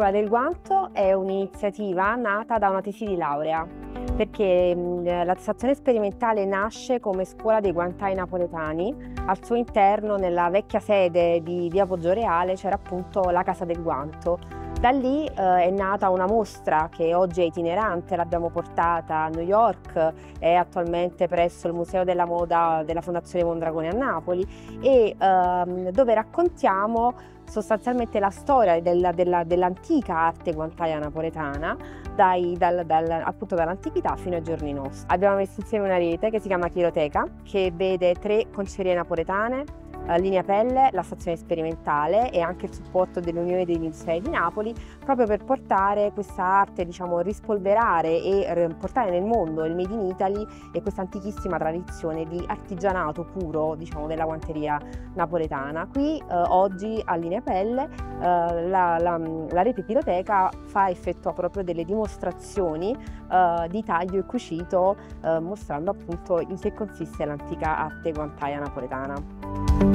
Scuola del Guanto è un'iniziativa nata da una tesi di laurea, perché la stazione sperimentale nasce come scuola dei guantai napoletani. Al suo interno, nella vecchia sede di via Poggioreale, c'era appunto la Casa del Guanto. Da lì è nata una mostra che oggi è itinerante, l'abbiamo portata a New York, è attualmente presso il Museo della Moda della Fondazione Mondragone a Napoli, e dove raccontiamo sostanzialmente la storia dell'antica arte guantaia napoletana, appunto dall'antichità fino ai giorni nostri. Abbiamo messo insieme una rete che si chiama Chiroteca, che vede 3 concerie napoletane, Linea Pelle, la stazione sperimentale e anche il supporto dell'Unione dei Musei di Napoli, proprio per portare questa arte, rispolverare e portare nel mondo il Made in Italy e questa antichissima tradizione di artigianato puro, della guanteria napoletana. Qui oggi a Linea Pelle la rete Chiroteca effettua proprio delle dimostrazioni di taglio e cucito, mostrando appunto in che consiste l'antica arte guantaia napoletana.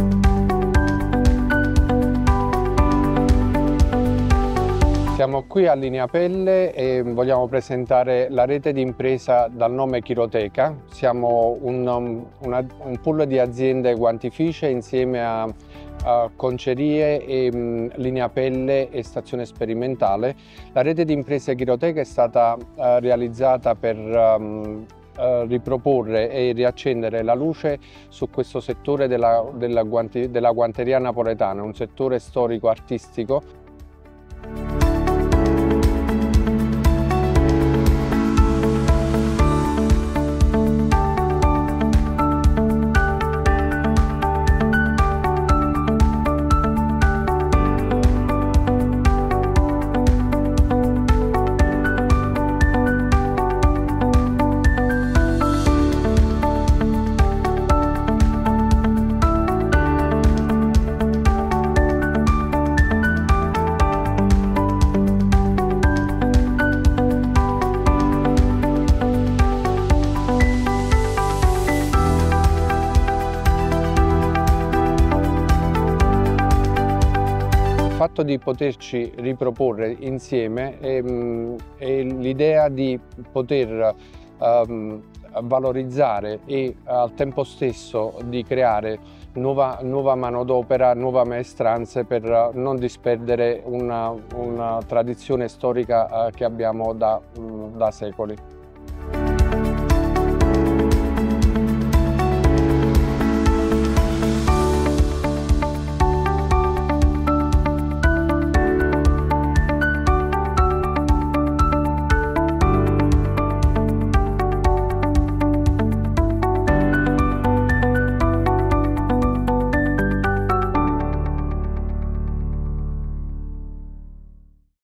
Siamo qui a Linea Pelle e vogliamo presentare la rete di impresa dal nome Chiroteca. Siamo un pool di aziende guantificie insieme a concerie e Linea Pelle e stazione sperimentale. La rete di imprese Chiroteca è stata realizzata per riproporre e riaccendere la luce su questo settore della guanteria napoletana, un settore storico-artistico. Il fatto di poterci riproporre insieme e l'idea di poter valorizzare e al tempo stesso di creare nuova manodopera, nuove maestranze per non disperdere una tradizione storica che abbiamo da secoli.